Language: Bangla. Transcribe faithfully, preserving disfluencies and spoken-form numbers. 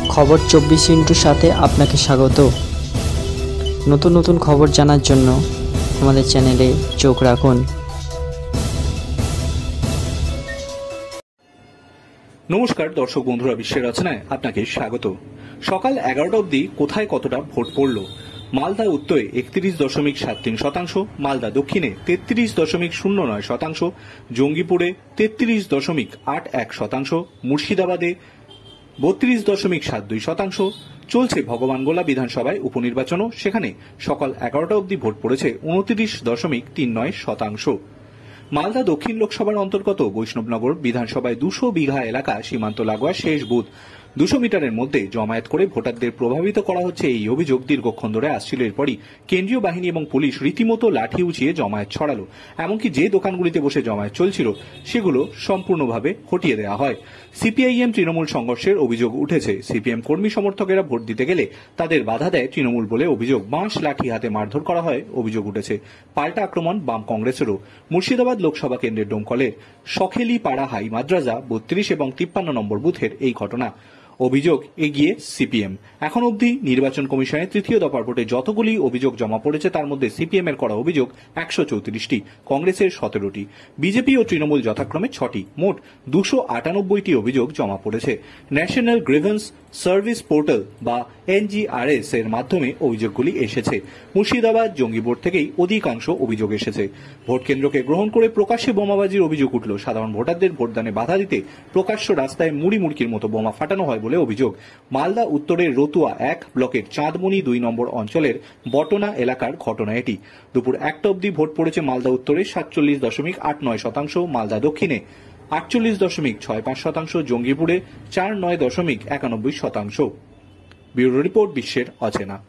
খবর চব্বিশ ইন্টুর সাথে আপনাকে স্বাগত। নতুন নতুন খবর জানার জন্য আমাদের চ্যানেলে চোখ রাখুন। নমস্কার দর্শক বন্ধুরা, বিশ্বের রচনায় আপনাকে স্বাগত। সকাল এগারোটা অবধি কোথায় কতটা ভোট পড়ল? মালদা উত্তরে একত্রিশ দশমিক সাত তিন শতাংশ, মালদা দক্ষিণে তেত্রিশ দশমিক শূন্য নয় শতাংশ, জঙ্গিপুরে তেত্রিশ দশমিক আট এক শতাংশ, মুর্শিদাবাদে বত্রিশ দশমিক সাত দুই শতাংশ। চলছে ভগবানগোলা বিধানসভায় উপনির্বাচনও, সেখানে সকাল এগারোটা অবধি ভোট পড়েছে উনত্রিশ দশমিক তিন নয় শতাংশ। মালদা দক্ষিণ লোকসভার অন্তর্গত বৈষ্ণবনগর বিধানসভায় দুশো বিঘা এলাকা সীমান্ত লাগোয়া শেষ বুথ। দুশো মিটারের মধ্যে জমায়েত করে ভোটারদের প্রভাবিত করা হচ্ছে, এই অভিযোগ দীর্ঘক্ষণ ধরে আসছিল। এরপরই কেন্দ্রীয় বাহিনী এবং পুলিশ রীতিমতো লাঠি উঁচিয়ে জমায়েত ছড়ালো। এমনকি যে দোকানগুলিতে বসে জমায়েত চলছিল সেগুলো সম্পূর্ণভাবে হটিয়ে দেওয়া হয়। সিপিআইএম তৃণমূল সংঘর্ষের অভিযোগ উঠেছে। সিপিএম কর্মী সমর্থকেরা ভোট দিতে গেলে তাদের বাধা দেয় তৃণমূল বলে অভিযোগ। বাঁশ লাঠি হাতে মারধর করা হয় অভিযোগ উঠেছে। পাল্টা আক্রমণ বাম কংগ্রেসেরও। মুর্শিদাবাদ লোকসভা কেন্দ্রের ডোমকলের সখেলি পাড়া হাই মাদ্রাসা বত্রিশ এবং তিপ্পান্ন নম্বর বুথের এই ঘটনা। অভিযোগ এগিয়ে সিপিএম। এখন অবধি নির্বাচন কমিশনের তৃতীয় দফার ভোটে যতগুলি অভিযোগ জমা পড়েছে তার মধ্যে সিপিএম এর করা অভিযোগ একশো চৌত্রিশটি, কংগ্রেসের সতেরোটি, বিজেপি ও তৃণমূল যথাক্রমে ছটি। মোট দুশো আটানব্বইটি অভিযোগ জমা পড়েছে। ন্যাশনাল গ্রিভেন্স সার্ভিস পোর্টাল বা এনজিআরএস এর মাধ্যমে অভিযোগগুলি এসেছে। মুর্শিদাবাদ জঙ্গিপুর থেকেই অধিকাংশ অভিযোগ এসেছে। ভোট কেন্দ্রকে গ্রহণ করে প্রকাশ্যে বোমাবাজির অভিযোগ উঠল। সাধারণ ভোটারদের ভোটদানে বাধা দিতে প্রকাশ্য রাস্তায় মুড়ি মুড়কির মতো বোমা ফাটানো হয় বলে অভিযোগ। মালদা উত্তরের রতুয়া এক ব্লকের চাঁদমণি দুই নম্বর অঞ্চলের বটনা এলাকার ঘটনা এটি। দুপুর একটা অবধি ভোট পড়েছে মালদা উত্তরে সাতচল্লিশ দশমিক আট নয় শতাংশ, মালদা দক্ষিণে আটচল্লিশ দশমিক ছয় পাঁচ শতাংশ, জঙ্গিপুরে চার নয় দশমিক একানব্বই শতাংশ। ব্যুরো রিপোর্ট, বিশ্বের অচেনা।